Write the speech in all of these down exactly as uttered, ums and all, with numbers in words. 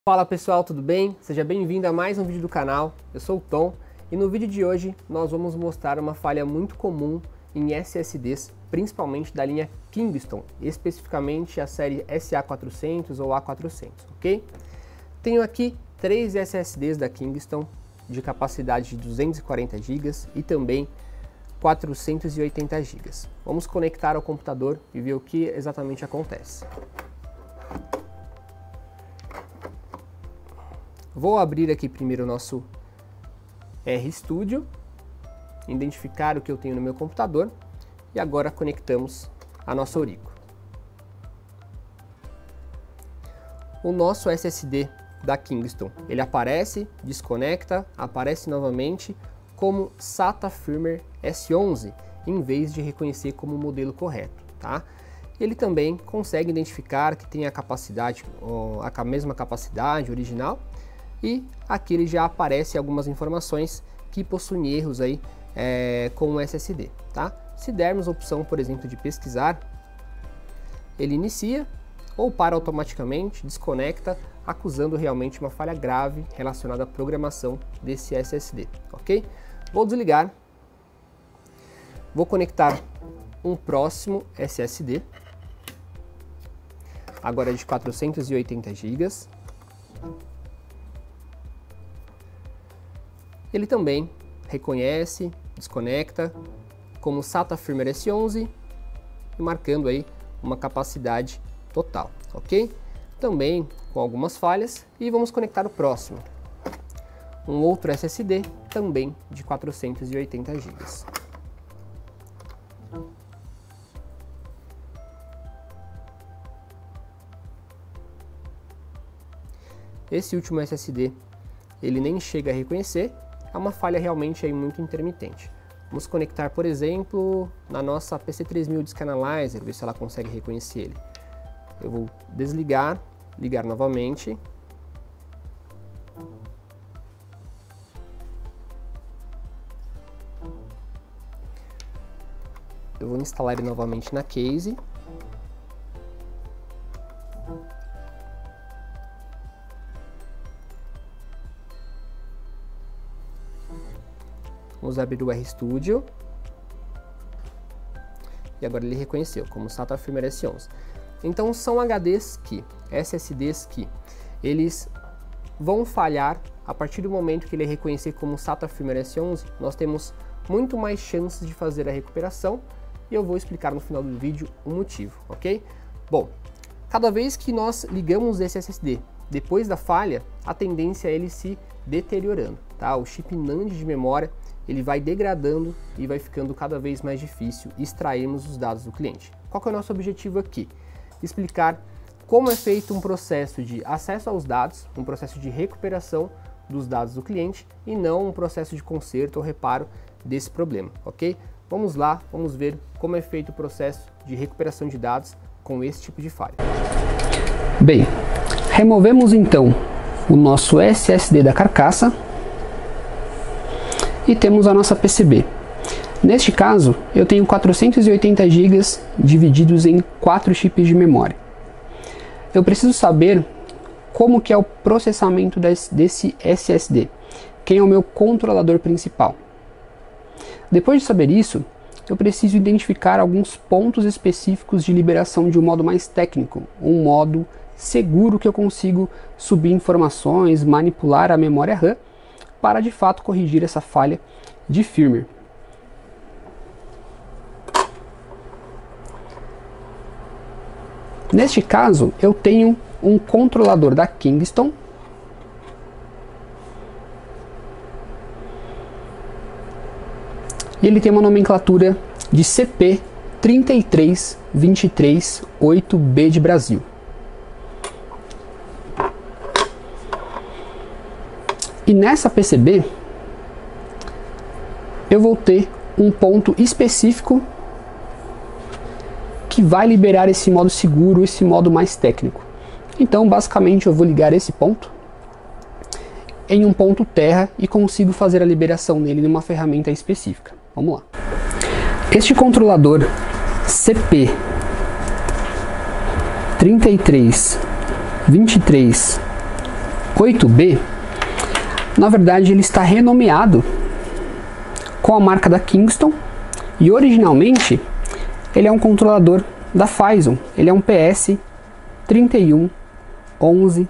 Fala pessoal, tudo bem? Seja bem-vindo a mais um vídeo do canal. Eu sou o Tom e no vídeo de hoje nós vamos mostrar uma falha muito comum em S S Ds, principalmente da linha Kingston, especificamente a série S A quatrocentos ou A quatrocentos, ok? Tenho aqui três S S Ds da Kingston de capacidade de duzentos e quarenta gigas e também quatrocentos e oitenta gigas. Vamos conectar ao computador e ver o que exatamente acontece. Vou abrir aqui primeiro o nosso RStudio, identificar o que eu tenho no meu computador e agora conectamos a nossa Orico. O nosso S S D da Kingston, ele aparece, desconecta, aparece novamente como SATA Firmware S onze, em vez de reconhecer como modelo correto, tá? Ele também consegue identificar que tem a capacidade, a mesma capacidade original, e aqui ele já aparece algumas informações que possuem erros aí é, com o S S D, tá? Se dermos a opção, por exemplo, de pesquisar, ele inicia ou para automaticamente, desconecta, acusando realmente uma falha grave relacionada à programação desse S S D, ok? Vou desligar, vou conectar um próximo S S D, agora de quatrocentos e oitenta gigas. Ele também reconhece, desconecta como SATA Firmware S onze, marcando aí uma capacidade total, ok? Também com algumas falhas, e vamos conectar o próximo. Um outro S S D, também de quatrocentos e oitenta gigas. Esse último S S D, ele nem chega a reconhecer. É uma falha realmente aí muito intermitente. Vamos conectar, por exemplo, na nossa P C três mil Disk Analyzer, ver se ela consegue reconhecer ele. Eu vou desligar, ligar novamente. Eu vou instalar ele novamente na case. Vamos abrir o RStudio e agora ele reconheceu como SATA Firmware S onze. Então são H Ds que, S S Ds que, eles vão falhar a partir do momento que ele reconhecer como SATA Firmware S onze. Nós temos muito mais chances de fazer a recuperação e eu vou explicar no final do vídeo o motivo, ok? Bom, cada vez que nós ligamos esse S S D depois da falha, a tendência é ele se deteriorando, tá? O chip NAND de memória ele vai degradando e vai ficando cada vez mais difícil extrairmos os dados do cliente. Qual que é o nosso objetivo aqui? Explicar como é feito um processo de acesso aos dados, um processo de recuperação dos dados do cliente e não um processo de conserto ou reparo desse problema, ok? Vamos lá, vamos ver como é feito o processo de recuperação de dados com esse tipo de falha. Bem, removemos então o nosso S S D da carcaça e temos a nossa P C B. Neste caso, eu tenho quatrocentos e oitenta gigas divididos em quatro chips de memória. Eu preciso saber como que é o processamento desse S S D, quem é o meu controlador principal. Depois de saber isso, eu preciso identificar alguns pontos específicos de liberação de um modo mais técnico, um modo seguro que eu consigo subir informações, manipular a memória RAM, para de fato corrigir essa falha de firmware. Neste caso, eu tenho um controlador da Kingston e ele tem uma nomenclatura de C P três três dois três oito B de Brasil. E nessa P C B, eu vou ter um ponto específico que vai liberar esse modo seguro, esse modo mais técnico. Então, basicamente, eu vou ligar esse ponto em um ponto terra e consigo fazer a liberação nele numa ferramenta específica. Vamos lá. Este controlador C P três três dois três oito B, na verdade ele está renomeado com a marca da Kingston e originalmente ele é um controlador da Phison, ele é um P S trinta e um onze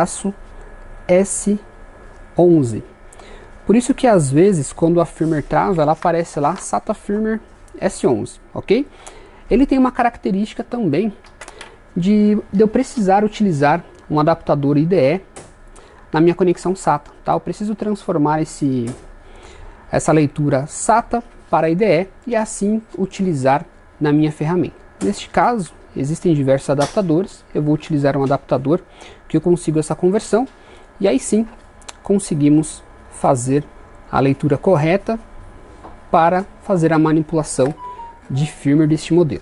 S onze. Por isso que às vezes quando a firmware trava, ela aparece lá SATA firmware S onze, ok? Ele tem uma característica também de, de eu precisar utilizar um adaptador I D E na minha conexão SATA, tá? Eu preciso transformar esse, essa leitura SATA para I D E e assim utilizar na minha ferramenta. Neste caso, existem diversos adaptadores, eu vou utilizar um adaptador que eu consigo essa conversão e aí sim conseguimos fazer a leitura correta para fazer a manipulação de firmware deste modelo.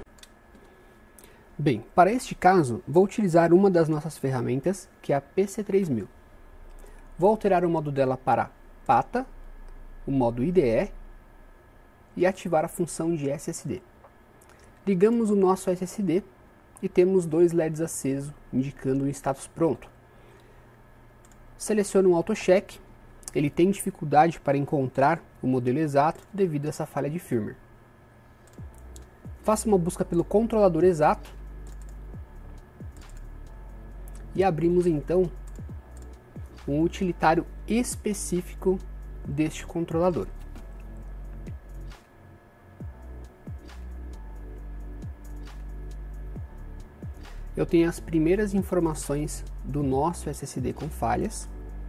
Bem, para este caso, vou utilizar uma das nossas ferramentas, que é a P C três mil. Vou alterar o modo dela para PATA, o modo I D E e ativar a função de S S D. Ligamos o nosso S S D e temos dois L E Ds acesos, indicando o status pronto. Seleciono um auto-check, ele tem dificuldade para encontrar o modelo exato devido a essa falha de firmware. Faço uma busca pelo controlador exato e abrimos então um utilitário específico deste controlador. Eu tenho as primeiras informações do nosso S S D com falhas.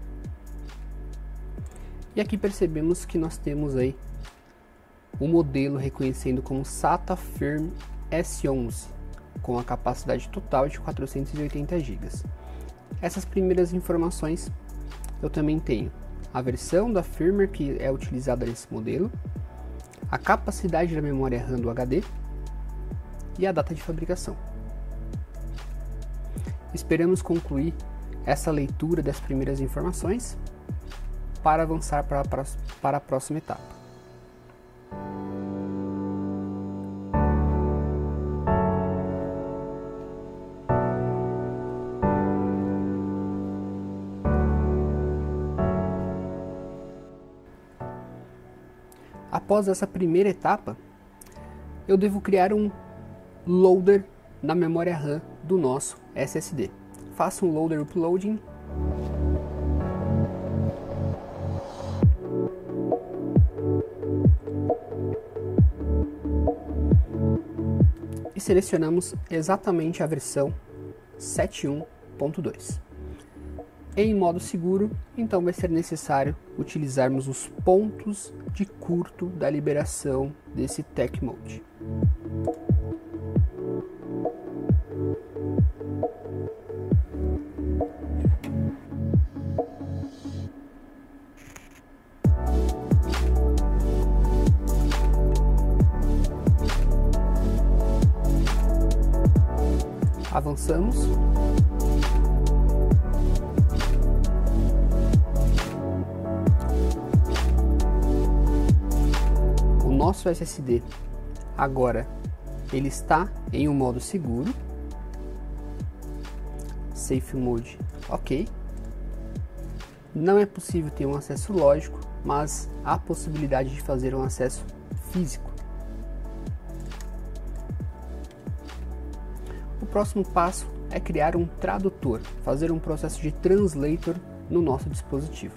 E aqui percebemos que nós temos aí o modelo reconhecendo como SATA Firm S onze, com a capacidade total de quatrocentos e oitenta gigas. Essas primeiras informações eu também tenho a versão da firmware que é utilizada nesse modelo, a capacidade da memória RAM do H D e a data de fabricação. Esperamos concluir essa leitura das primeiras informações para avançar para a, para a próxima etapa. Após essa primeira etapa, eu devo criar um loader na memória RAM do nosso S S D. Faço um loader uploading. E selecionamos exatamente a versão sete um ponto dois. Em modo seguro, então vai ser necessário utilizarmos os pontos de curto da liberação desse Tech Mode. Avançamos. O nosso S S D agora ele está em um modo seguro. Safe Mode, ok. Não é possível ter um acesso lógico, mas há possibilidade de fazer um acesso físico. O próximo passo é criar um tradutor, fazer um processo de translator no nosso dispositivo.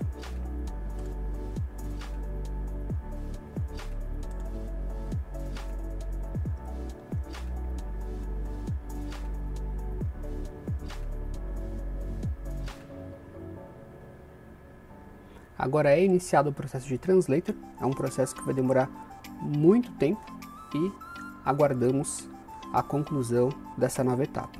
Agora é iniciado o processo de translator, é um processo que vai demorar muito tempo e aguardamos a conclusão dessa nova etapa.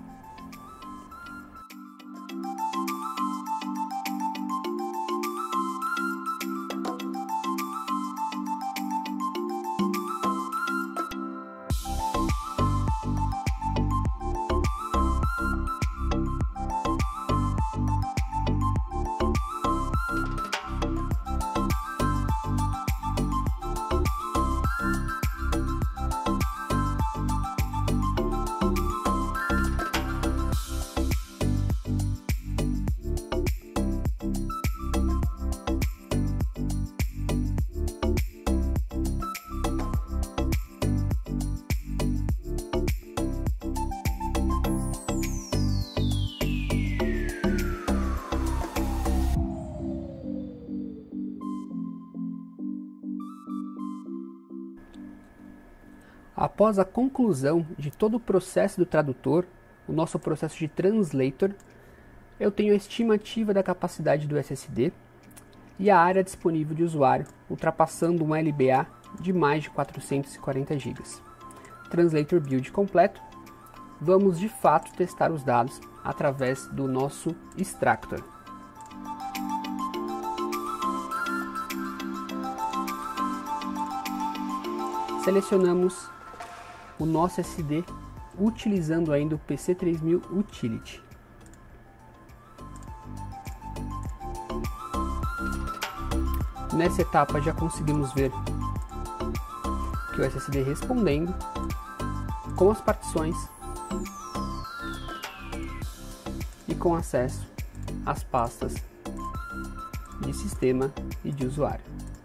após a conclusão de todo o processo do tradutor, o nosso processo de translator, eu tenho a estimativa da capacidade do S S D e a área disponível de usuário, ultrapassando um L B A de mais de quatrocentos e quarenta gigas. Translator Build completo, vamos de fato testar os dados através do nosso extractor. Selecionamos o nosso S S D utilizando ainda o P C três mil Utility. Nessa etapa já conseguimos ver que o S S D respondendo com as partições e com acesso às pastas de sistema e de usuário.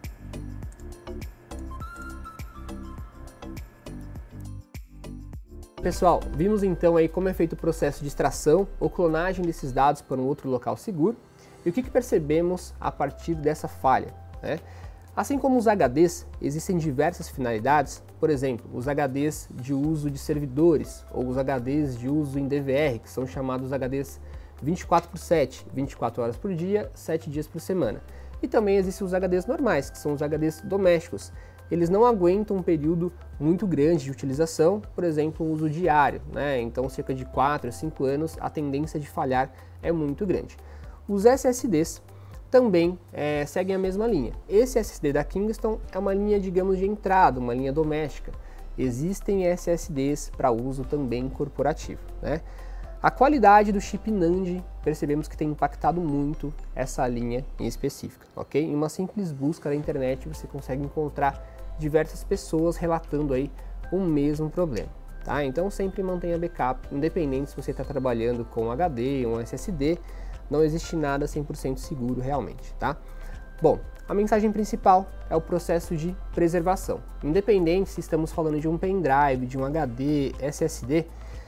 Pessoal, vimos então aí como é feito o processo de extração ou clonagem desses dados para um outro local seguro e o que, que percebemos a partir dessa falha, né? Assim como os H Ds, existem diversas finalidades, por exemplo, os H Ds de uso de servidores ou os H Ds de uso em D V R, que são chamados H Ds vinte e quatro por sete, vinte e quatro horas por dia, sete dias por semana. E também existem os H Ds normais, que são os H Ds domésticos. Eles não aguentam um período muito grande de utilização, por exemplo, o uso diário, né? Então cerca de quatro a cinco anos a tendência de falhar é muito grande. Os S S Ds também é, seguem a mesma linha. Esse S S D da Kingston é uma linha, digamos, de entrada, uma linha doméstica. Existem S S Ds para uso também corporativo, né? A qualidade do chip NAND percebemos que tem impactado muito essa linha em específico, ok? Em uma simples busca na internet você consegue encontrar diversas pessoas relatando aí o mesmo problema, tá? Então sempre mantenha backup, independente se você está trabalhando com H D ou um S S D, não existe nada cem por cento seguro realmente, tá? Bom, a mensagem principal é o processo de preservação. Independente se estamos falando de um pendrive, de um H D, S S D,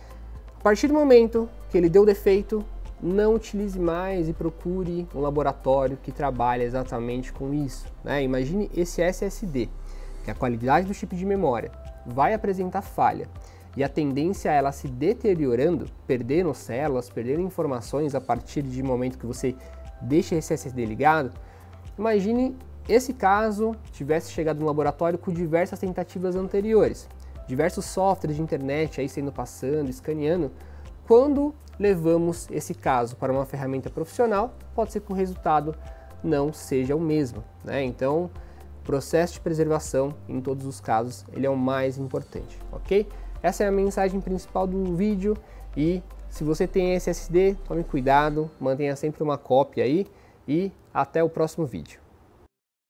a partir do momento que ele deu defeito, não utilize mais e procure um laboratório que trabalhe exatamente com isso, né? Imagine esse S S D, que a qualidade do chip de memória vai apresentar falha e a tendência é ela se deteriorando, perdendo células, perdendo informações a partir de momento que você deixa esse S S D ligado. Imagine esse caso tivesse chegado no laboratório com diversas tentativas anteriores, diversos softwares de internet aí sendo passando, escaneando. Quando levamos esse caso para uma ferramenta profissional, pode ser que o resultado não seja o mesmo, né? Então, processo de preservação, em todos os casos, ele é o mais importante, ok? Essa é a mensagem principal do vídeo e se você tem S S D, tome cuidado, mantenha sempre uma cópia aí e até o próximo vídeo.